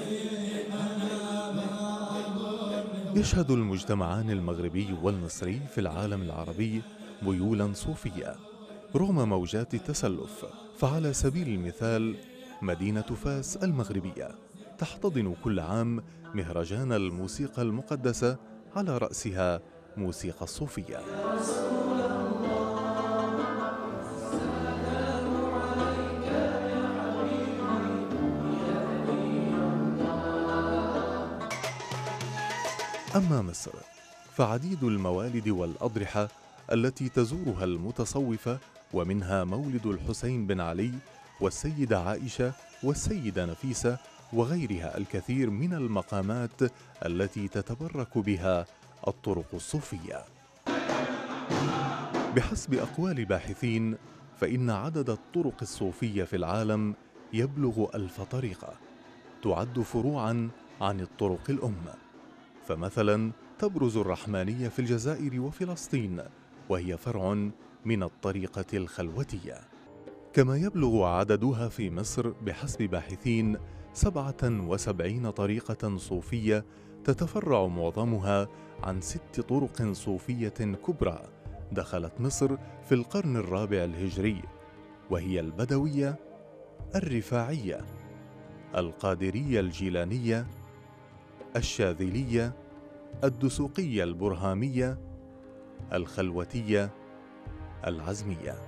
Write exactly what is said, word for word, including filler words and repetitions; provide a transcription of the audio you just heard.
يشهد المجتمعان المغربي والمصري في العالم العربي ميولا صوفية رغم موجات التسلف. فعلى سبيل المثال مدينة فاس المغربية تحتضن كل عام مهرجان الموسيقى المقدسة على رأسها موسيقى الصوفية. أما مصر فعديد الموالد والأضرحة التي تزورها المتصوفة، ومنها مولد الحسين بن علي والسيدة عائشة والسيدة نفيسة وغيرها الكثير من المقامات التي تتبرك بها الطرق الصوفية. بحسب أقوال باحثين فإن عدد الطرق الصوفية في العالم يبلغ ألف طريقة تعد فروعا عن الطرق الأم. فمثلا تبرز الرحمانية في الجزائر وفلسطين وهي فرع من الطريقة الخلوتية، كما يبلغ عددها في مصر بحسب باحثين سبعة وسبعين طريقة صوفية تتفرع معظمها عن ست طرق صوفية كبرى دخلت مصر في القرن الرابع الهجري، وهي البدوية، الرفاعية، القادرية الجيلانية، الشاذلية، الدسوقية البرهامية، الخلوتية، العزمية.